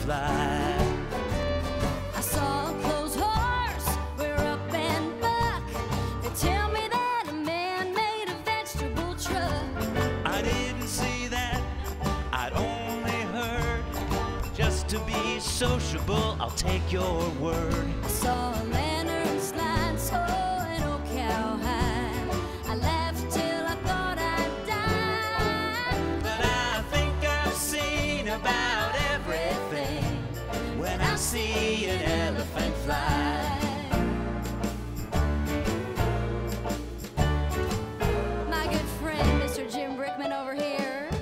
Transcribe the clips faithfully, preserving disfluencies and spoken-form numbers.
fly. I saw a closed horse, we're up and buck. They tell me that a man made a vegetable truck. I didn't see that, I'd only heard. Just to be sociable, I'll take your word. I saw a lantern slide, so an old cowhide. I laughed till I thought I'd die. But I think I've seen about everything when I see an elephant fly. My good friend, Mister Jim Brickman over here.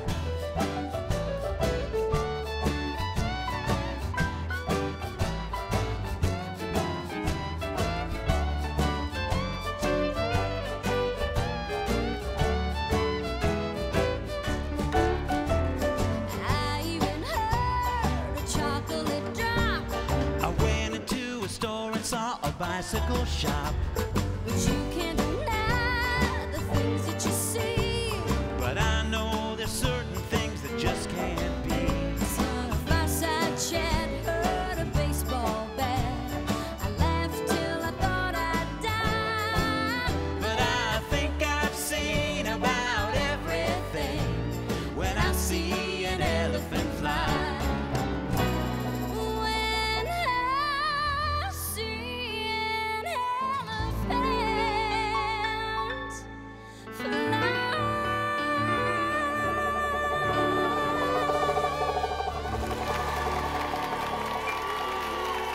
I even heard a chocolate drop. I went into a store and saw a bicycle shop. But you can't deny the things that you see. But I know there's certain things that just can't be. Saw a fireside chat, heard a baseball bat. I laughed till I thought I'd die. But I think I've seen about everything when I see an elephant fly. When I see an elephant fly.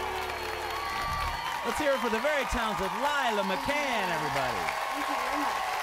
Let's hear it for the very talented Lila McCann, everybody. Thank you very much.